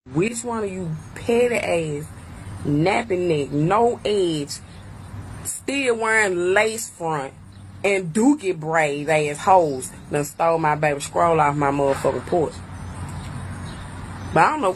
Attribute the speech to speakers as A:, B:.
A: Which one of you petty ass, napping neck, no edge, still wearing lace front and dookie braids ass hoes done stole my baby scroll off my motherfucking porch? But I don't know